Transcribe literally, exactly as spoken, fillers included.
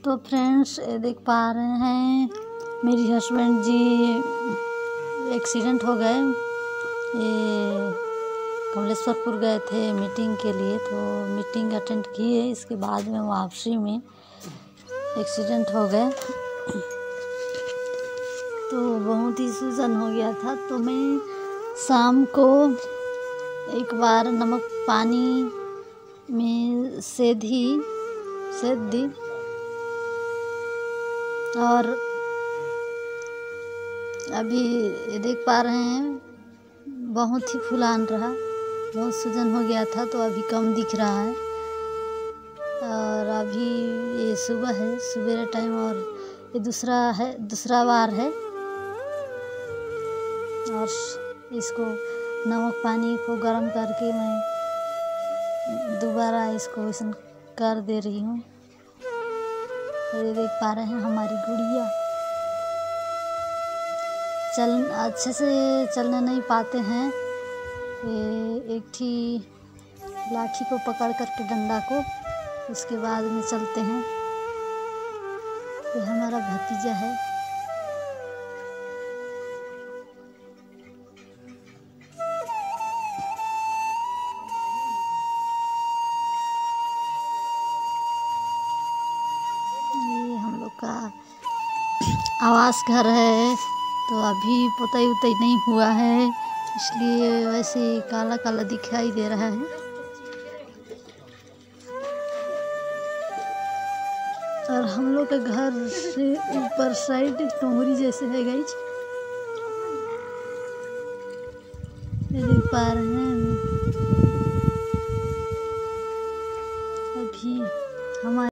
तो फ्रेंड्स ये देख पा रहे हैं मेरी हस्बैंड जी एक्सीडेंट हो गए। ये कमलेश्वरपुर गए थे मीटिंग के लिए, तो मीटिंग अटेंड किए, इसके बाद में वापसी में एक्सीडेंट हो गए। तो बहुत ही सूजन हो गया था। तो मैं शाम को एक बार नमक पानी में सेधी सेध दी और अभी ये देख पा रहे हैं बहुत ही फुलान रहा, बहुत सूजन हो गया था, तो अभी कम दिख रहा है। और अभी ये सुबह है, सवेरे टाइम, और ये दूसरा है दूसरा बार है। और इसको नमक पानी को गर्म करके मैं दोबारा इसको ऐसा कर दे रही हूँ। ये देख पा रहे हैं हमारी गुड़िया चल अच्छे से चलने नहीं पाते हैं। ये एक ही लाठी को पकड़ करके डंडा को, उसके बाद में चलते हैं। ये हमारा भतीजा है। ये हम लोग का आवास घर है, तो अभी पुताई उताई नहीं हुआ है, इसलिए वैसे काला काला दिखाई दे रहा है। और हम लोग के घर से ऊपर साइड टोंगरी जैसे है गाइस, ये देख पा रहे हैं। अभी हमारे